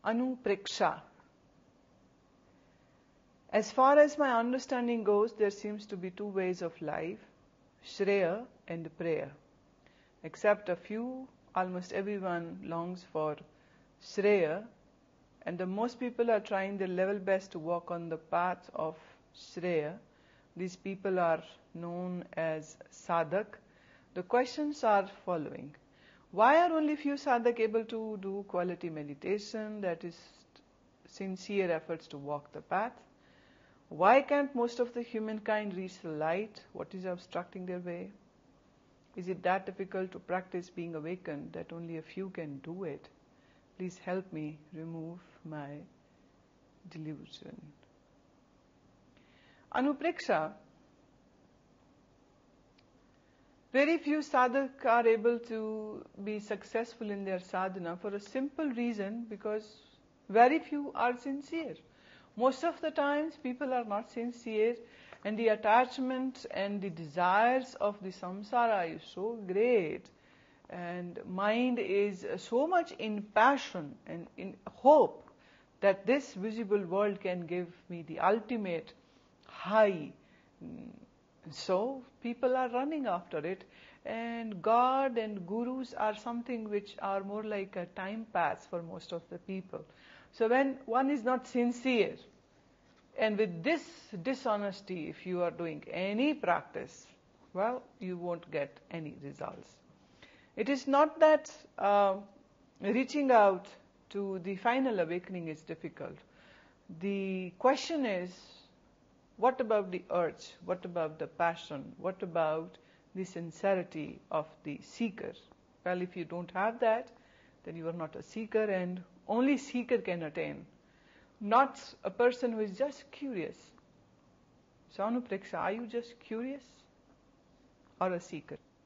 Anupreksha. As far as my understanding goes, there seems to be two ways of life, Shreya and prayer. Except a few, almost everyone longs for Shreya, and the most people are trying their level best to walk on the path of Shreya. These people are known as sadhak. The questions are following. Why are only few sadhak able to do quality meditation, that is sincere efforts to walk the path? Why can't most of the humankind reach the light? What is obstructing their way? Is it that difficult to practice being awakened that only a few can do it? Please help me remove my delusion. Anupreksha. Very few sadhak are able to be successful in their sadhana for a simple reason, because very few are sincere. Most of the times people are not sincere, and the attachment and the desires of the samsara is so great, and mind is so much in passion and in hope that this visible world can give me the ultimate high. So people are running after it, and God and gurus are something which are more like a time pass for most of the people. So when one is not sincere, and with this dishonesty, if you are doing any practice, well, you won't get any results. It is not that reaching out to the final awakening is difficult. The question is, what about the urge? What about the passion? What about the sincerity of the seeker? Well, if you don't have that, then you are not a seeker, and only seeker can attain, not a person who is just curious. So Anupreksha, are you just curious or a seeker?